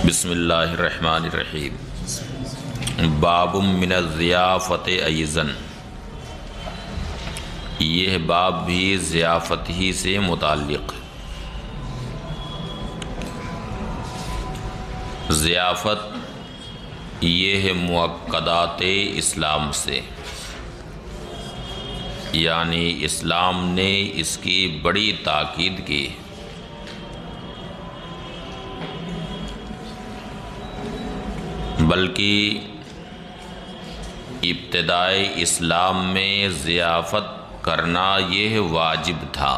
بسم اللہ الرحمن الرحیم۔ باب من الضیافت ایضاً، یہ باب بھی ضیافت ہی سے متعلق ہے۔ ضیافت یہ ہے مؤکدات اسلام سے، یعنی اسلام نے اس کی بڑی تاکید کی۔ بلکہ ابتدائی اسلام میں ضیافت کرنا یہ واجب تھا،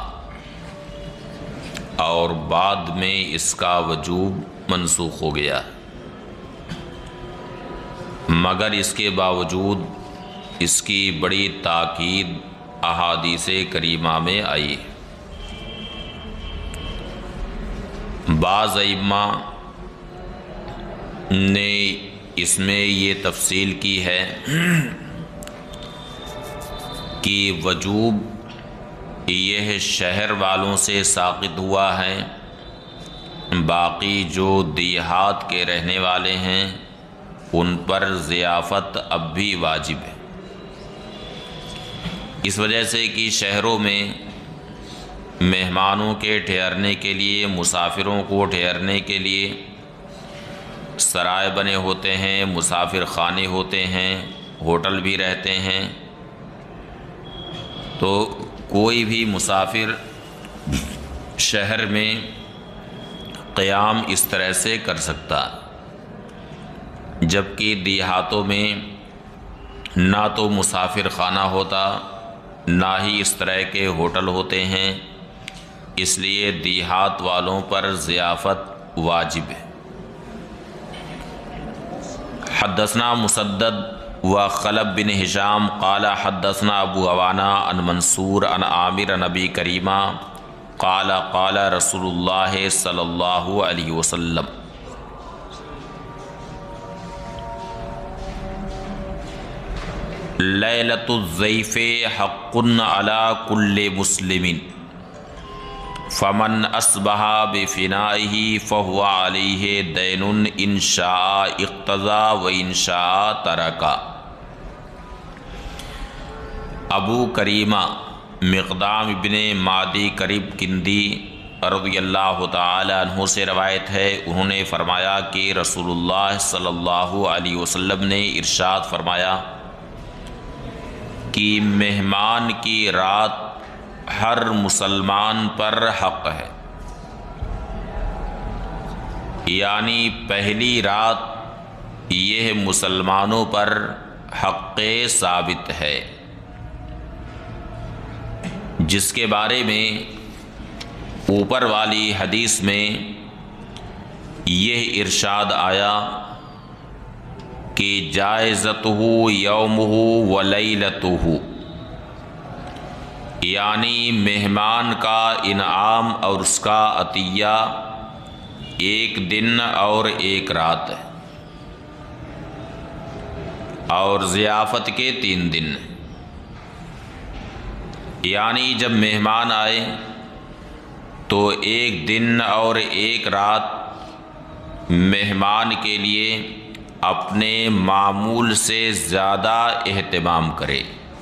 اور بعد میں اس کا وجوب منسوخ ہو گیا، مگر اس کے باوجود اس کی بڑی تاکید احادیث کریمہ میں آئی۔ بعض ائمہ نے اس میں یہ تفصیل کی ہے کہ وجوب یہ شہر والوں سے ساقط ہوا ہے، باقی جو دیہات کے رہنے والے ہیں ان پر ضیافت اب بھی واجب ہے۔ اس وجہ سے کہ شہروں میں مہمانوں کے ٹھہرنے کے لیے، مسافروں کو ٹھہرنے کے لیے سرائے بنے ہوتے ہیں، مسافر خانے ہوتے ہیں، ہوٹل بھی رہتے ہیں، تو کوئی بھی مسافر شہر میں قیام اس طرح سے کر سکتا، جبکہ دیہاتوں میں نہ تو مسافر خانہ ہوتا، نہ ہی اس طرح کے ہوٹل ہوتے ہیں، اس لیے دیہات والوں پر ضیافت واجب ہے۔ حدثنا مسدد و خلب بن ہشام قال حدثنا ابو عوانہ عن منصور عن عامر عن نبی کریمہ قال قال رسول اللہ صلی اللہ علیہ وسلم لیلۃ الضیف حق علی کل مسلم فمن اصبح بفنائہ فہو علیہ دین ان شاء اقتضا و ان شاء ترکا۔ ابو کریمہ مقدام ابن مادی کرب کندی رضی اللہ تعالی عنہ سے روایت ہے، انہوں نے فرمایا کہ رسول اللہ صلی اللہ علیہ وسلم نے ارشاد فرمایا کہ مہمان کی رات ہر مسلمان پر حق ہے، یعنی پہلی رات یہ مسلمانوں پر حق ثابت ہے، جس کے بارے میں اوپر والی حدیث میں یہ ارشاد آیا کہ جائزتہ یومہ و لیلتہ، یعنی مہمان کا انعام اور اس کا عطیہ ایک دن اور ایک رات ہے، اور ضیافت کے 3 دن، یعنی جب مہمان آئے تو ایک دن اور ایک رات مہمان کے لیے اپنے معمول سے زیادہ اہتمام کرے۔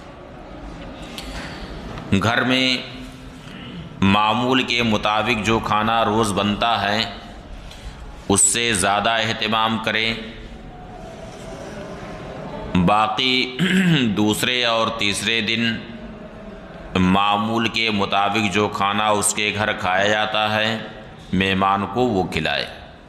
گھر میں معمول کے مطابق جو کھانا روز بنتا ہے اس سے زیادہ اہتمام کرے، باقی دوسرے اور تیسرے دن معمول کے مطابق جو کھانا اس کے گھر کھایا جاتا ہے مہمان کو وہ کھلائے،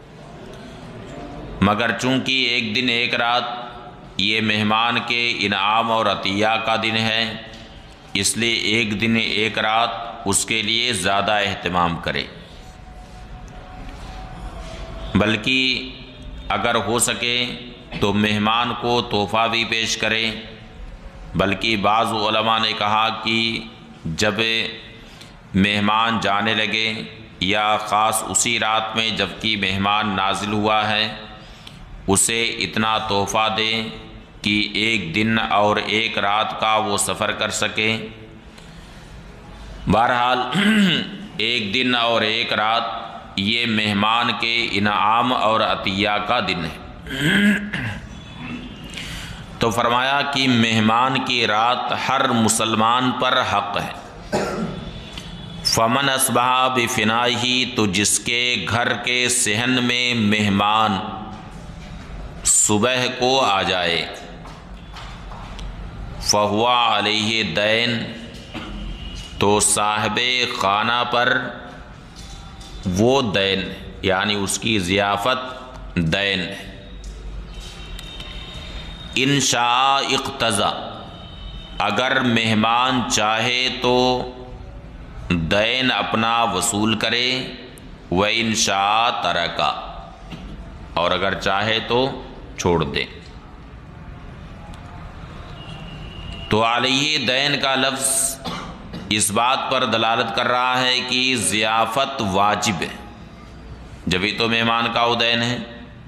مگر چونکہ ایک دن ایک رات یہ مہمان کے انعام اور عطیہ کا دن ہے، اس لیے ایک دن ایک رات اس کے لیے زیادہ اہتمام کرے، بلکہ اگر ہو سکے تو مہمان کو تحفہ بھی پیش کرے۔ بلکہ بعض علماء نے کہا کہ جب مہمان جانے لگے یا خاص اسی رات میں جبکہ مہمان نازل ہوا ہے اسے اتنا تحفہ دیں کہ ایک دن اور ایک رات کا وہ سفر کر سکے۔ بہرحال ایک دن اور ایک رات یہ مہمان کے انعام اور عطیہ کا دن ہے۔ تو فرمایا کہ مہمان کی رات ہر مسلمان پر حق ہے۔ فمن اصبح بفنائہ، تو جس کے گھر کے صحن میں مہمان صبح کو آ جائے، فہو علیہ دین، تو صاحب خانہ پر وہ دین یعنی اس کی ضیافت دین ہے۔ ان شاء اقتضا، اگر مہمان چاہے تو دین اپنا وصول کرے، وَإِن شاء ترکا، اور اگر چاہے تو چھوڑ دے۔ تو علیہ دین کا لفظ اس بات پر دلالت کر رہا ہے کہ ضیافت واجب ہے، جبھی تو مہمان کا وہ دین ہے۔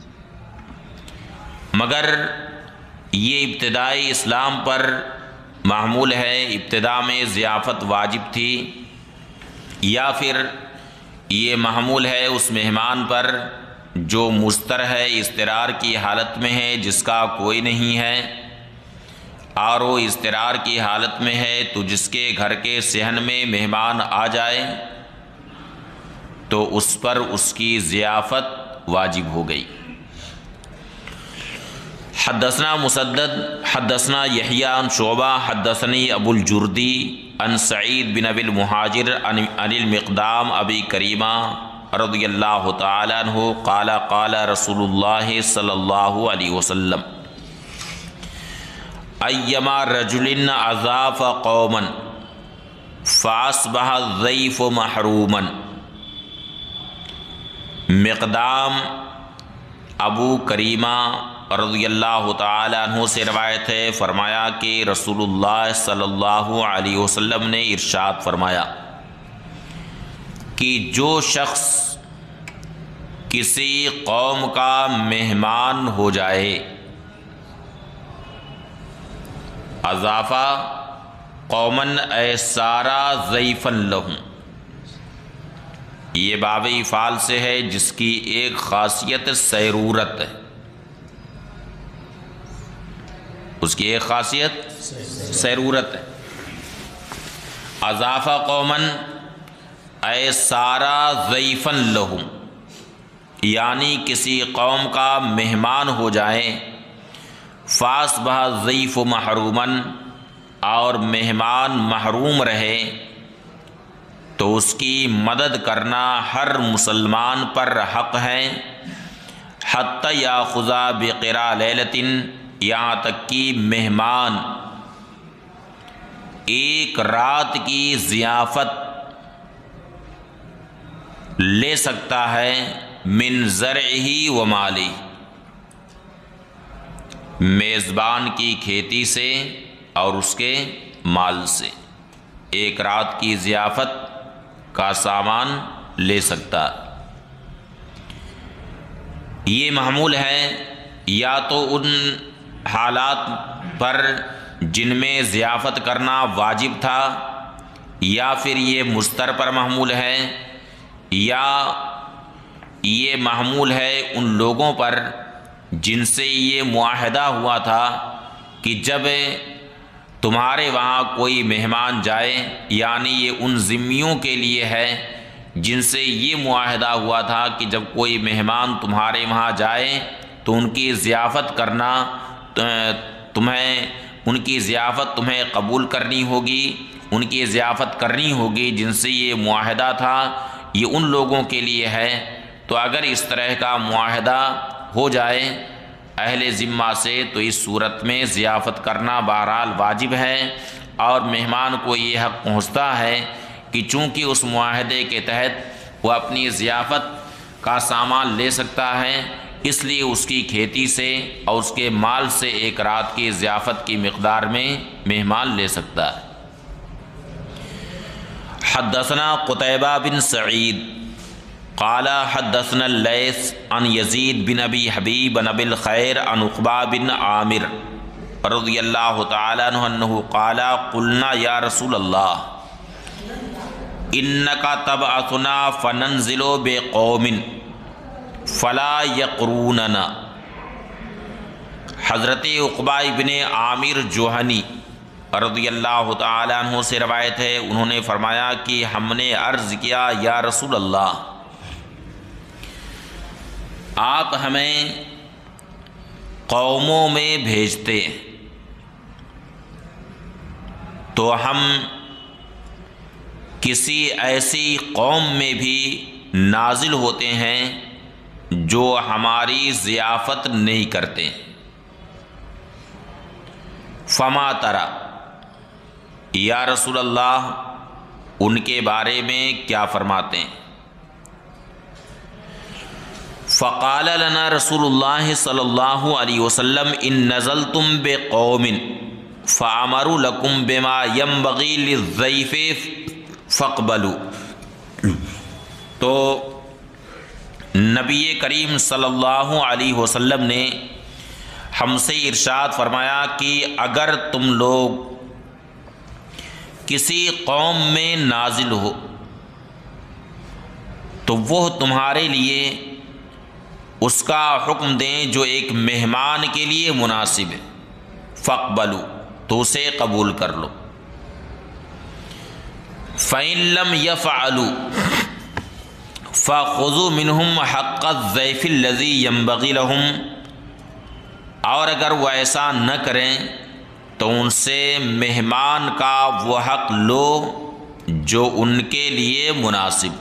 مگر یہ ابتدائی اسلام پر معمول ہے، ابتدا میں ضیافت واجب تھی، یا پھر یہ معمول ہے اس مہمان پر جو مضطر ہے، اضطرار کی حالت میں ہے، جس کا کوئی نہیں ہے، اور وہ اضطرار کی حالت میں ہے، تو جس کے گھر کے صحن میں مہمان آ جائے تو اس پر اس کی ضیافت واجب ہو گئی۔ حدثنا مسدد حدثنا یحییٰ عن شعبہ حدثنی ابو الجردی عن سعید بن ابی المہاجر عن المقدام ابی کریمہ رضی اللہ تعالی عنہ قال قال رسول اللہ صلی اللہ علیہ وسلم ایما رجل اضاف قوما فاصبح الضیف محروما۔ مقدام ابو کریمہ رضی اللہ تعالی عنہ سے روایت ہے، فرمایا کہ رسول اللہ صلی اللہ علیہ وسلم نے ارشاد فرمایا کہ جو شخص کسی قوم کا مہمان ہو جائے، اضافہ قومن اے سارا ضیفن لہم، یہ باب افعال سے ہے جس کی ایک خاصیت سیرورت ہے، اس کی ایک خاصیت سیرورت ہے۔ اضافہ قومن اے سارا ضیفن لہم، یعنی کسی قوم کا مہمان ہو جائے، فاصبح الضیف محرومن، اور مہمان محروم رہے، تو اس کی مدد کرنا ہر مسلمان پر حق ہے، حتی یاخذ بقرا لیلۃ، یہاں تک کہ مہمان ایک رات کی ضیافت لے سکتا ہے، من زرعہ و مالہ، میزبان کی کھیتی سے اور اس کے مال سے، ایک رات کی ضیافت کا سامان لے سکتا۔ یہ معمول ہے یا تو ان حالات پر جن میں ضیافت کرنا واجب تھا، یا پھر یہ مضطر پر محمول ہے، یا یہ محمول ہے ان لوگوں پر جن سے یہ معاہدہ ہوا تھا کہ جب تمہارے وہاں کوئی مہمان جائے، یعنی یہ ان ذمیوں کے لیے ہے جن سے یہ معاہدہ ہوا تھا کہ جب کوئی مہمان تمہارے وہاں جائے تو ان کی ضیافت کرنا ان کی ضیافت تمہیں قبول کرنی ہوگی، ان کی ضیافت کرنی ہوگی جن سے یہ معاہدہ تھا، یہ ان لوگوں کے لیے ہے۔ تو اگر اس طرح کا معاہدہ ہو جائے اہل ذمہ سے تو اس صورت میں ضیافت کرنا بہرحال واجب ہے، اور مہمان کو یہ حق پہنچتا ہے کہ چونکہ اس معاہدے کے تحت وہ اپنی ضیافت کا سامان لے سکتا ہے، اس لیے اس کی کھیتی سے اور اس کے مال سے ایک رات کی ضیافت کی مقدار میں مہمان لے سکتا ہے۔ حدثنا قتیبہ بن سعید قال حدثنا اللیث عن یزید بن ابی حبیب عن ابی الخیر عن عقبہ بن عامر رضی اللہ تعالی عنہ انہ قال قلنا یا رسول اللہ انک تبعثنا فننزل بقوم فلا یقروننا۔ حضرت عقبہ ابن عامر جوہنی رضی اللہ تعالی عنہ سے روایت ہے، انہوں نے فرمایا کہ ہم نے عرض کیا یا رسول اللہ، آپ ہمیں قوموں میں بھیجتے تو ہم کسی ایسی قوم میں بھی نازل ہوتے ہیں جو ہماری ضیافت نہیں کرتے، فما ترى، یا رسول اللہ ان کے بارے میں کیا فرماتے ہیں؟ فقال لنا رسول اللہ صلی اللہ علیہ وسلم ان نزلتم بقوم فامروا لكم بما ينبغي للضيف فاقبلوا۔ تو نبی کریم صلی اللہ علیہ وسلم نے ہم سے ارشاد فرمایا کہ اگر تم لوگ کسی قوم میں نازل ہو تو وہ تمہارے لیے اس کا حکم دیں جو ایک مہمان کے لیے مناسب ہے، فاقبلوا، تو اسے قبول کر لو۔ فَإِن لَّمْ يَفْعَلُوا فَخُذُوا مِنْهُمْ حَقَّ الضَّيْفِ الَّذِي يَنبَغِي لَهُمْ، اور اگر وہ ایسا نہ کریں تو ان سے مہمان کا وہ حق لو جو ان کے لیے مناسب،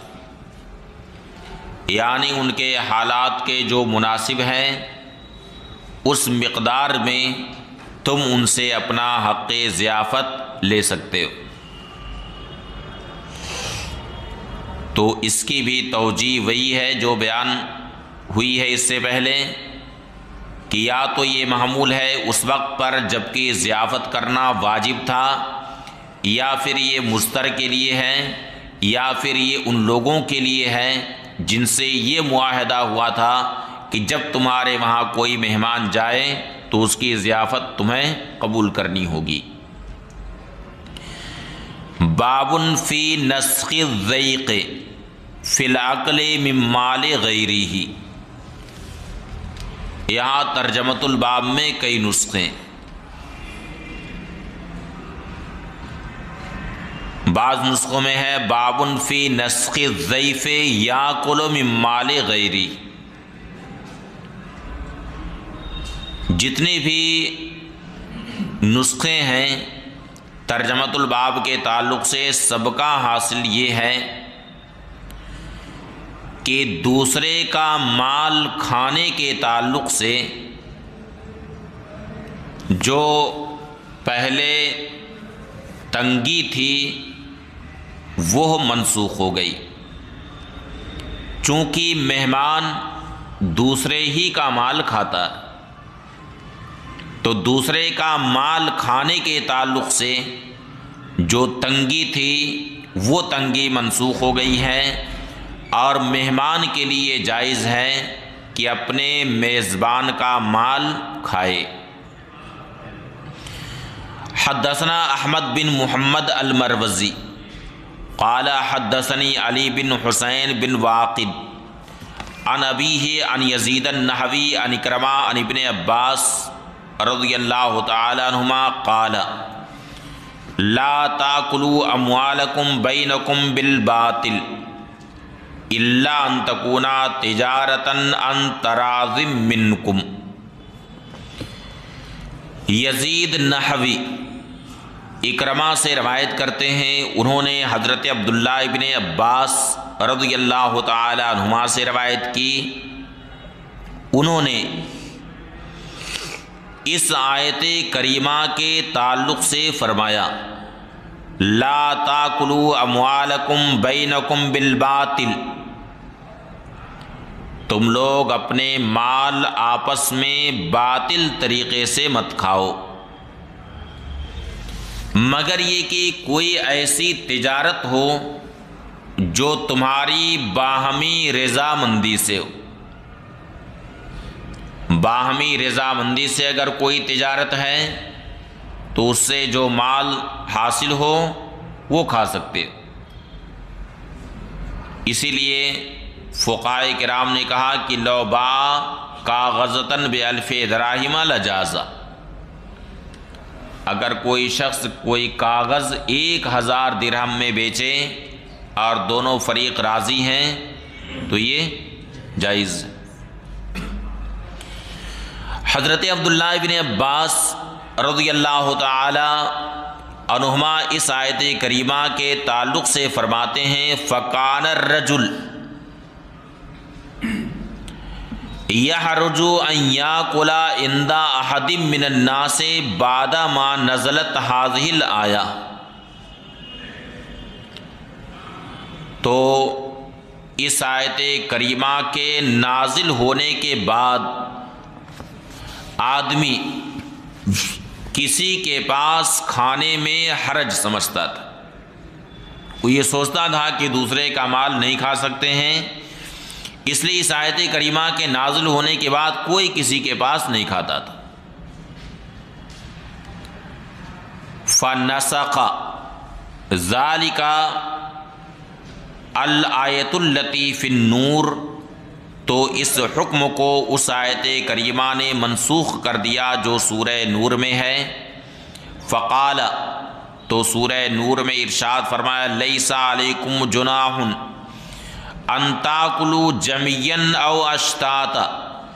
یعنی ان کے حالات کے جو مناسب ہیں اس مقدار میں تم ان سے اپنا حق ضیافت لے سکتے ہو۔ تو اس کی بھی توجیہ وہی ہے جو بیان ہوئی ہے اس سے پہلے کہ یا تو یہ محمول ہے اس وقت پر جب کہ ضیافت کرنا واجب تھا، یا پھر یہ مضطر کے لیے ہے، یا پھر یہ ان لوگوں کے لیے ہے جن سے یہ معاہدہ ہوا تھا کہ جب تمہارے وہاں کوئی مہمان جائے تو اس کی ضیافت تمہیں قبول کرنی ہوگی۔ باب فی نسخ الضیق فی الاکل من مال غیرہ، یہاں ترجمۃ الباب میں کئی نسخے، بعض نسخوں میں ہے باب فی نسخ الضیف یاکل من مال غیری۔ جتنی بھی نسخے ہیں ترجمۃ الباب کے تعلق سے سب کا حاصل یہ ہے کہ دوسرے کا مال کھانے کے تعلق سے جو پہلے تنگی تھی وہ منسوخ ہو گئی، چونکہ مہمان دوسرے ہی کا مال کھاتا، تو دوسرے کا مال کھانے کے تعلق سے جو تنگی تھی وہ تنگی منسوخ ہو گئی ہے، اور مہمان کے لیے جائز ہے کہ اپنے میزبان کا مال کھائے۔ حدثنا احمد بن محمد المروزی قال حدثنی علی بن حسین بن واقد عن ابیہ عن یزید النحوی عن اکرمہ عن ابن عباس رضی اللہ تعالی عنہما قال لا تاکلوا اموالکم بینکم بالباطل الا ان تکونا تجارتا عن تراض منکم۔ یزید نحوی اکرمہ سے روایت کرتے ہیں، انہوں نے حضرت عبداللہ ابن عباس رضی اللہ تعالی عنہما سے روایت کی، انہوں نے اس آیت کریمہ کے تعلق سے فرمایا لا تاکلوا اموالکم بینکم بالباطل، تم لوگ اپنے مال آپس میں باطل طریقے سے مت کھاؤ، مگر یہ کہ کوئی ایسی تجارت ہو جو تمہاری باہمی رضامندی سے ہو۔ باہمی رضامندی سے اگر کوئی تجارت ہے تو اس سے جو مال حاصل ہو وہ کھا سکتے ہو۔ اسی لیے فقہائے کرام نے کہا کہ لو باع کاغذتاً بألف دراہم لجاز، اگر کوئی شخص کوئی کاغذ 1000 درہم میں بیچے اور دونوں فریق راضی ہیں تو یہ جائز ہے۔ حضرت عبداللہ ابن عباس رضی اللہ تعالی عنہما اس آیت کریمہ کے تعلق سے فرماتے ہیں فَكَانَ الرَّجُلُ يَحْرُجُ أَن يَأْكُلَ عِنْدَ أَحَدٍ مِّنَ النَّاسِ بَعْدَ مَا نَزَلَتْ هَذِهِ الْآيَةُ۔ تو اس آیت کریمہ کے نازل ہونے کے بعد آدمی کسی کے پاس کھانے میں حرج سمجھتا تھا، وہ یہ سوچتا تھا کہ دوسرے کا مال نہیں کھا سکتے ہیں، اس لیے اس آیت کریمہ کے نازل ہونے کے بعد کوئی کسی کے پاس نہیں کھاتا تھا۔ فَنَسَخَ ذَلِكَ الْآيَةُ الَّتِي فِي النُّورِ، تو اس حکم کو اس آیت کریمہ نے منسوخ کر دیا جو سورہ نور میں ہے۔ فقال، تو سورہ نور میں ارشاد فرمایا لیس علیکم جناح ان تاکلوا جميعا او اشتاتا،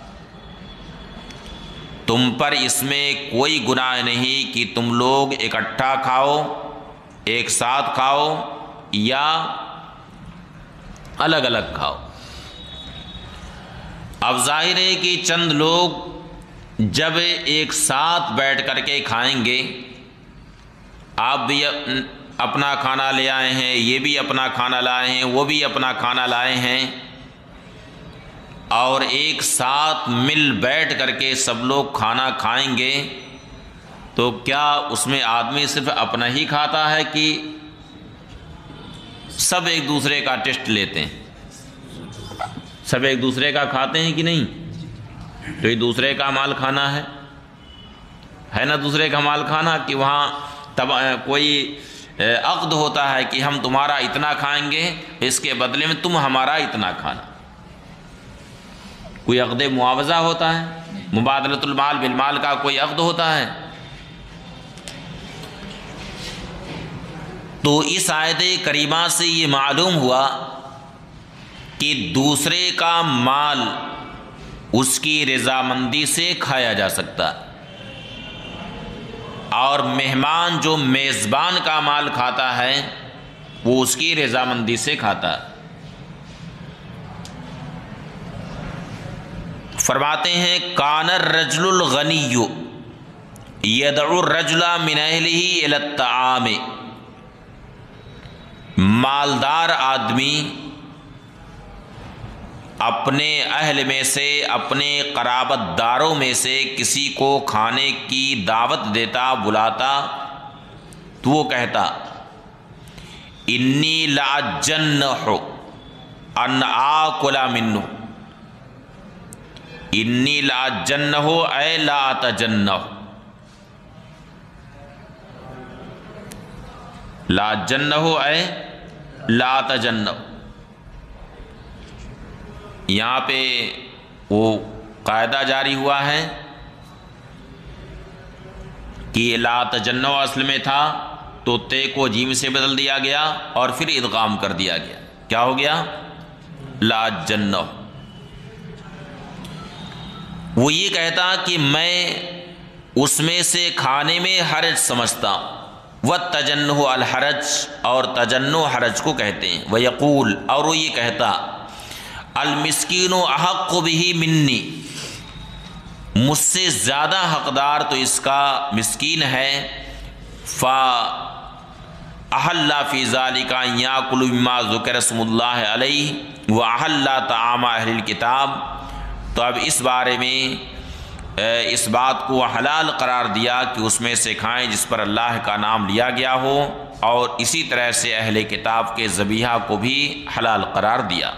تم پر اس میں کوئی گناہ نہیں کہ تم لوگ اکٹھا کھاؤ، ایک ساتھ کھاؤ یا الگ الگ کھاؤ۔ اب ظاہر ہے کہ چند لوگ جب ایک ساتھ بیٹھ کر کے کھائیں گے، آپ بھی اپنا کھانا لے آئے ہیں، یہ بھی اپنا کھانا لائے ہیں، وہ بھی اپنا کھانا لائے ہیں، اور ایک ساتھ مل بیٹھ کر کے سب لوگ کھانا کھائیں گے، تو کیا اس میں آدمی صرف اپنا ہی کھاتا ہے کہ سب ایک دوسرے کا ٹیسٹ لیتے ہیں؟ سب ایک دوسرے کا کھاتے ہیں کہ نہیں؟ تو یہ دوسرے کا مال کھانا ہے نا، دوسرے کا مال کھانا، کہ وہاں کوئی عقد ہوتا ہے کہ ہم تمہارا اتنا کھائیں گے، اس کے بدلے میں تم ہمارا اتنا کھانا، کوئی عقد معاوضہ ہوتا ہے، مبادلۃ المال بالمال کا کوئی عقد ہوتا ہے۔ تو اس آیت کریمہ سے یہ معلوم ہوا کہ دوسرے کا مال اس کی رضامندی سے کھایا جا سکتا ہے، اور مہمان جو میزبان کا مال کھاتا ہے وہ اس کی رضامندی سے کھاتا ہے۔ فرماتے ہیں کان الرجل الغنی یدعو الرجل من اہلہ الی الطعام، مالدار آدمی اپنے اہل میں سے، اپنے قرابت داروں میں سے کسی کو کھانے کی دعوت دیتا، بلاتا، تو وہ کہتا انی لاجنح ان آکل منہ، انی لاجنح اے لا اتجنح، لاجنح اے لا اتجنح۔ یہاں پہ وہ قاعدہ جاری ہوا ہے کہ لا تجنح اصل میں تھا تو تے کو جیم سے بدل دیا گیا اور پھر ادغام کر دیا گیا، کیا ہو گیا؟ لا جنح۔ وہ یہ کہتا کہ میں اس میں سے کھانے میں حرج سمجھتا ہوں، وَالتَّجَنُّحُ الحرج، اور تجنح حرج کو کہتے ہیں، وَيَقُول، اور وہ یہ کہتا المسکین احق بہ منی، مجھ سے زیادہ حقدار تو اس کا مسکین ہے، فَأَحَلَّ فِي ذَلِكَ أَن يَأْكُلُ مِمَّا ذُكِرَ اسْمُ اللَّهِ عَلَيْهِ وَأَحَلَّ طَعَامَ أَهْلِ الْكِتَابِ، تو اب اس بارے میں اس بات کو حلال قرار دیا کہ اس میں سے کھائیں جس پر اللہ کا نام لیا گیا ہو، اور اسی طرح سے اہل کتاب کے ذبیحہ کو بھی حلال قرار دیا۔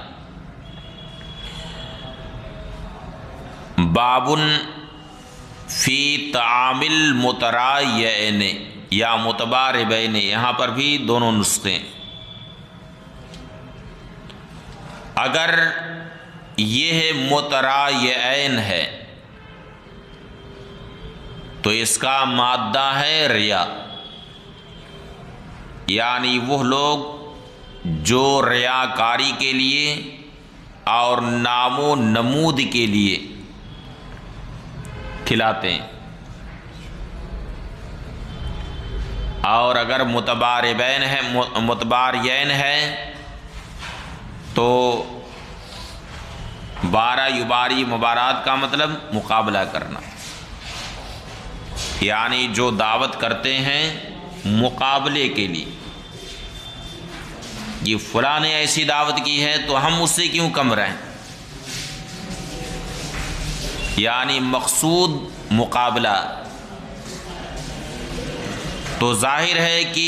بابن فی طعام المترایعین یا متباربین، یہاں پر بھی دونوں نسخے، اگر یہ مترایعین ہے تو اس کا مادہ ہے ریا، یعنی وہ لوگ جو ریاکاری کے لیے اور نام و نمود کے لیے کھلاتے ہیں، اور اگر متبارین ہے تو بارہ یباری مبارات کا مطلب مقابلہ کرنا، یعنی جو دعوت کرتے ہیں مقابلے کے لیے، یہ فلاں نے ایسی دعوت کی ہے تو ہم اس سے کیوں کم رہیں، یعنی مقصود مقابلہ۔ تو ظاہر ہے کہ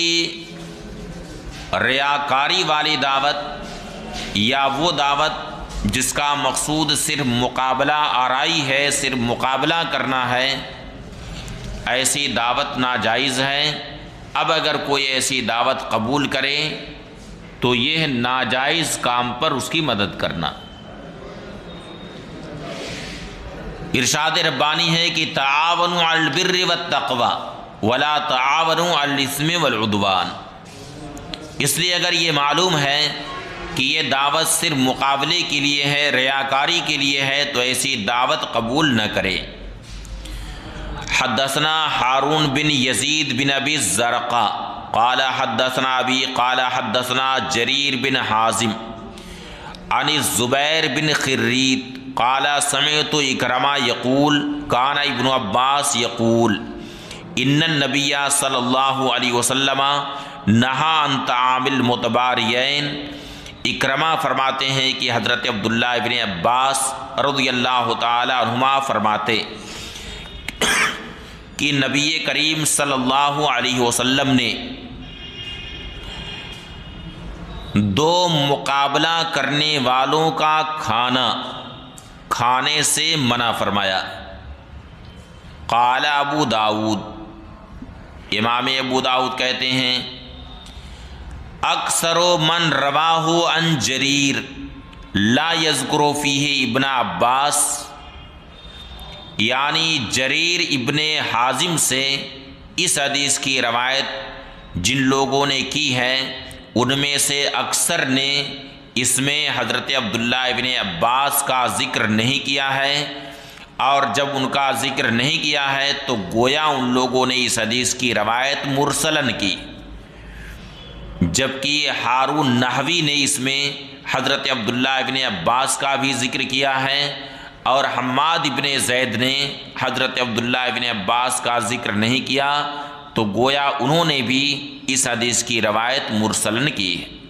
ریاکاری والی دعوت یا وہ دعوت جس کا مقصود صرف مقابلہ آرائی ہے، صرف مقابلہ کرنا ہے، ایسی دعوت ناجائز ہے۔ اب اگر کوئی ایسی دعوت قبول کرے تو یہ ناجائز کام پر اس کی مدد کرنا۔ ارشاد ربانی ہے کہ تعاونوا علی البر والتقوی ولا تعاونوا علی الاثم والعدوان۔ اس لیے اگر یہ معلوم ہے کہ یہ دعوت صرف مقابلے کے لیے ہے، ریاکاری کے لیے ہے، تو ایسی دعوت قبول نہ کرے۔ حدثنا ہارون بن یزید بن ابی الزرقاء قال حدثنا ابی قال حدثنا جریر بن حازم عن الزبیر بن خریت قال سمعت اکرمہ یقول کان ابن عباس یقول ان النبی صلی اللہ علیہ وسلم نہا عن طعام المتباریین۔ اکرمہ فرماتے ہیں کہ حضرت عبداللہ ابن عباس رضی اللہ تعالی عنہما فرماتے کہ نبی کریم صلی اللہ علیہ وسلم نے دو مقابلہ کرنے والوں کا کھانے سے منع فرمایا۔ قال ابو داود، امام ابو داود کہتے ہیں اکثر من رواہ عن جریر لا یذکر فیہ ابن عباس، یعنی جریر ابن حازم سے اس حدیث کی روایت جن لوگوں نے کی ہے ان میں سے اکثر نے اس میں حضرت عبداللہ ابن عباس کا ذکر نہیں کیا ہے، اور جب ان کا ذکر نہیں کیا ہے تو گویا ان لوگوں نے اس حدیث کی روایت مرسلن کی، جبکہ ہارون نحوی نے اس میں حضرت عبداللہ ابن عباس کا بھی ذکر کیا ہے، اور حماد ابن زید نے حضرت عبداللہ ابن عباس کا ذکر نہیں کیا، تو گویا انہوں نے بھی اس حدیث کی روایت مرسلن کی ہے۔